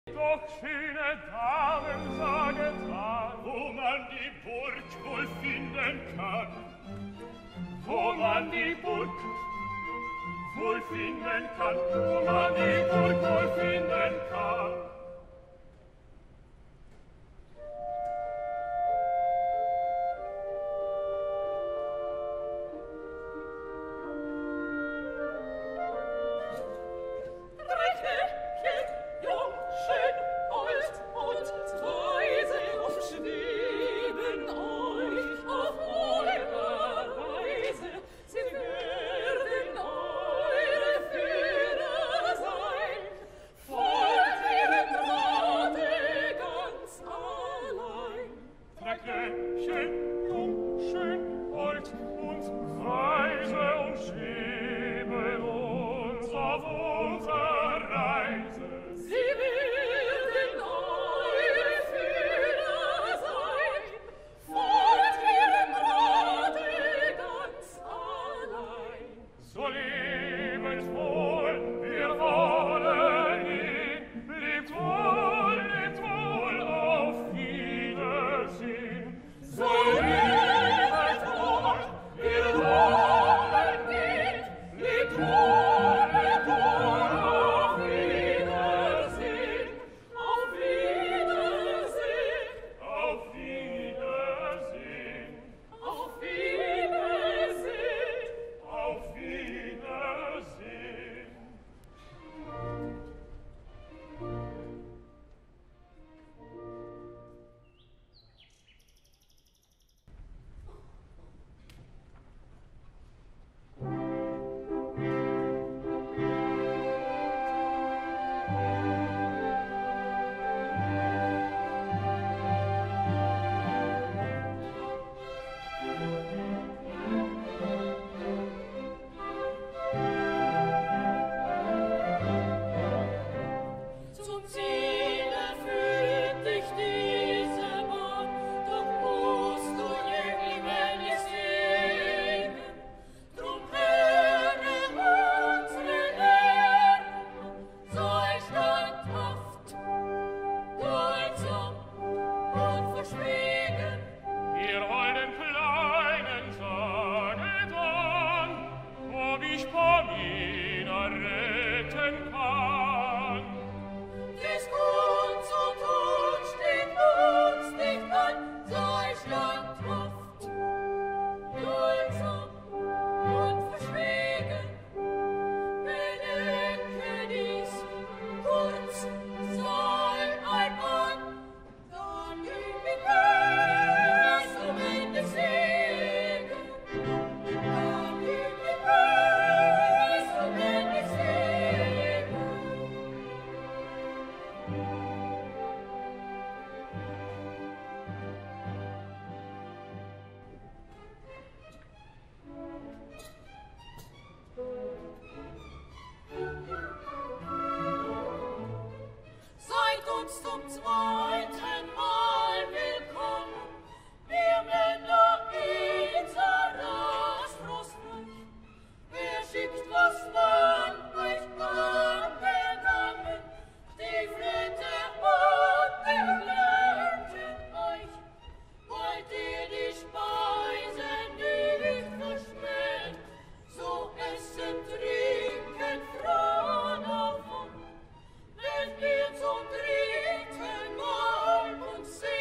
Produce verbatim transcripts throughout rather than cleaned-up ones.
Doch schöne Damen, saget an, wo man die Burg wohl finden kann. Wo man die Burg wohl finden kann, wo man die Burg wohl finden kann. Wenn wir zum dritten Mal uns sehen,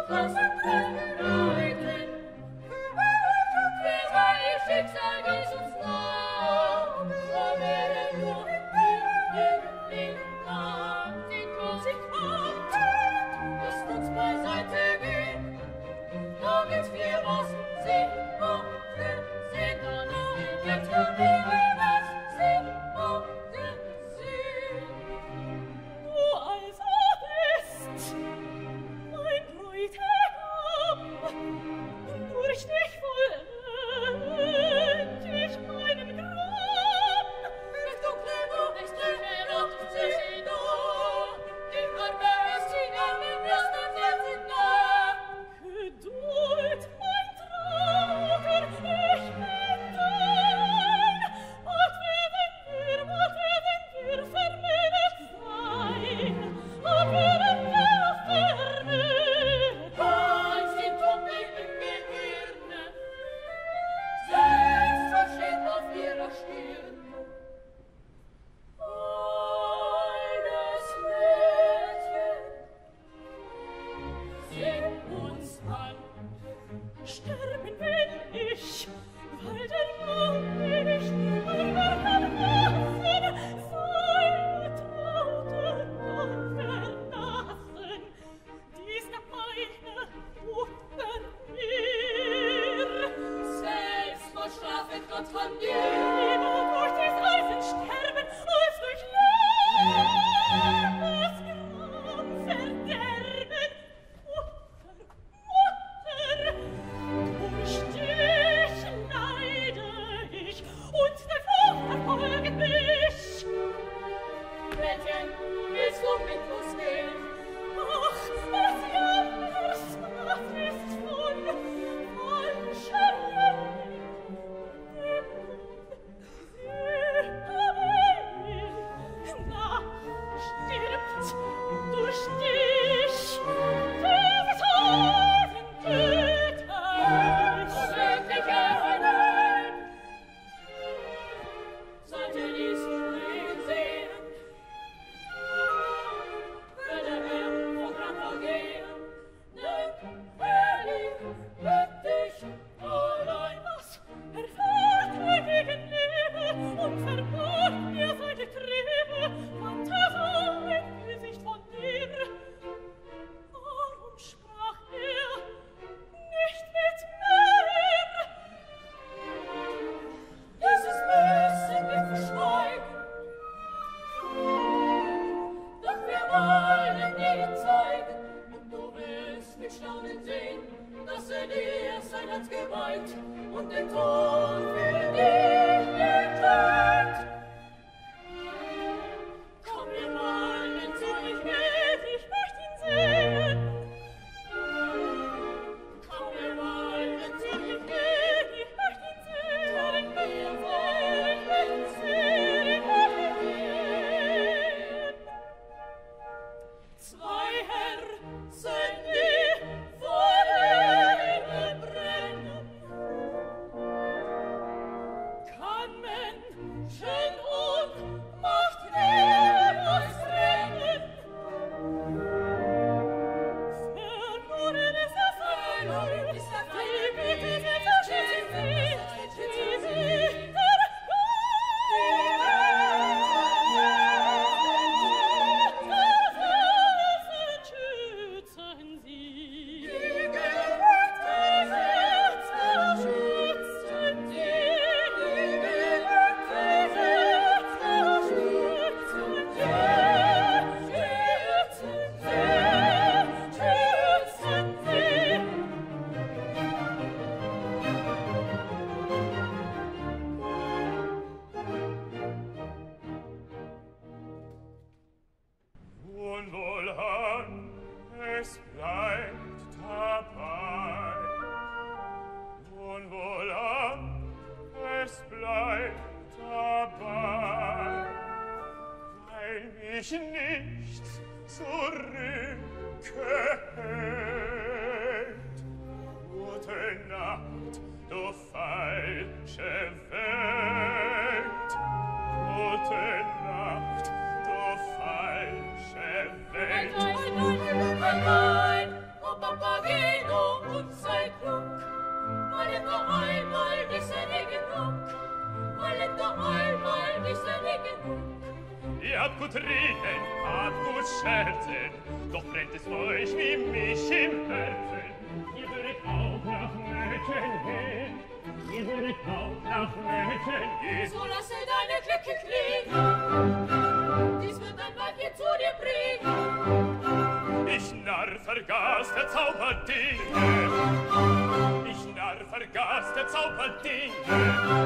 Oh, Papa, nicht sinnig genug. Ihr habt gut reden, habt gut scherzen, doch brennt es euch wie mich im Herzen. Ihr würdet auch nach Mädchen gehen, ihr würdet auch nach Mädchen gehen. So lasse deine Glocke klingen, dies wird mein Weibchen zu dir bringen. Ich Narr vergaß der Zauberdinge, ich Narr vergaß der Zauberdinge.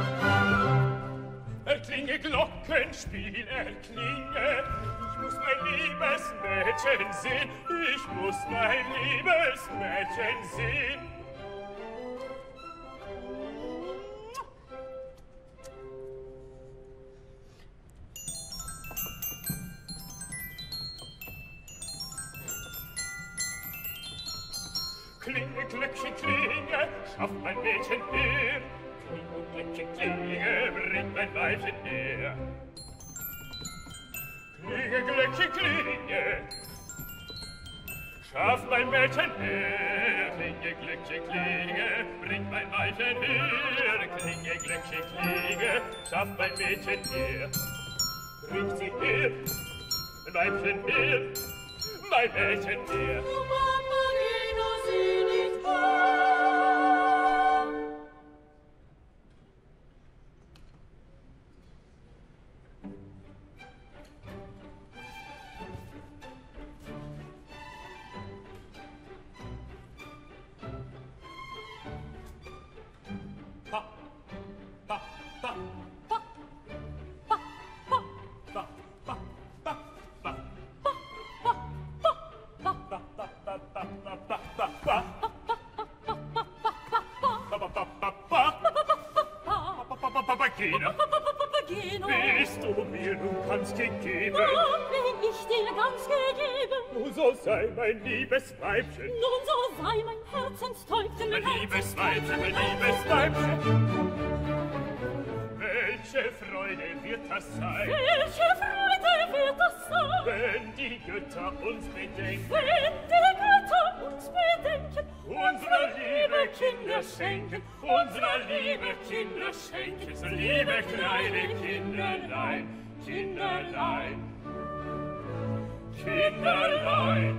Erklinge Glockenspiel, erklinge, ich muss mein liebes Mädchen sehen, ich muss mein liebes Mädchen sehen. Klinge, Glöckchen, klinge, schafft mein Mädchen her. Klinge, Glöckchen, klinge, bringt mein Weibchen her. Klinge, Glöckchen, klinge, schafft mein Mädchen her. Klinge, Glöckchen, klinge, bringt mein Weibchen her. Klinge, Glöckchen, klinge, schafft mein Mädchen her. Bringt sie her, mein Weibchen her, mein Mädchen her. Du Papageno, sieh nicht wahr. Pa, pa, pa, Pa, pa, pa, pa, pa, pa, pa. Papageno, Papageno, bist du mir nun ganz gegeben? oh, bin ich dir ganz gegeben. Nun so sei mein liebes Weibchen, Nun so sei mein Herzenstäubchen, mein liebes Weibchen, mein liebes Weibchen. Welche Freude wird das sein, Welche Freude wird das sein, wenn die Götter uns bedenken, wenn die Götter uns bedenken, unserer liebe Kinder schenken, unserer liebe Kinder schenken, so liebe kleine Kinderlein, Kinderlein, Kinderlein,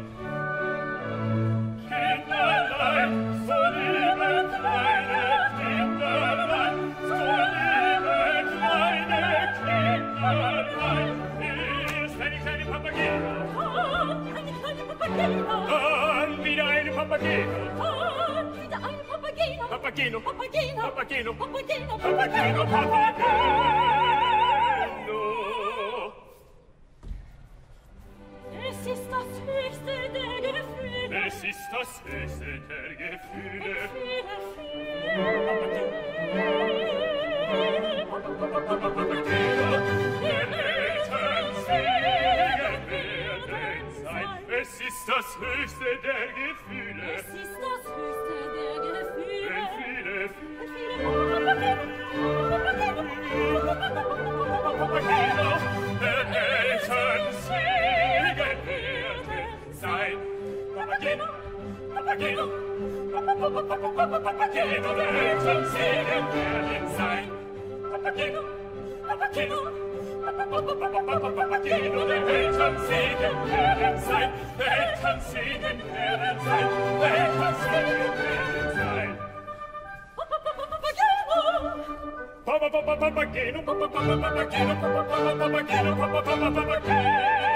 Kinderlein, so liebe kleine Kinderlein, so liebe kleine Kinderlein. Ist eine kleine Papageno, ah, eine kleine Papageno, ah, wieder eine Papageno, ah, wieder eine Papageno, Papageno, Papageno, Papageno, Papageno, Papageno, Papageno. Es ist das höchste der Gefühle, Es ist das höchste der Gefühle. Gefühle, Papageno, der Eltern Segen werden sein. Es ist das höchste der Gefühle. Es ist das höchste der Gefühle, Gefühle, Papageno, der Eltern Segen werden sein. Papageno, Papageno, Papageno, der Eltern Segen werden sein. Papageno, Papageno, Papageno, der Eltern Segen werden sein. Der Eltern Segen werden sein. Der Eltern Segen werden sein. Papageno, Papageno, Papageno, Papageno, Papageno, Papageno, Papageno.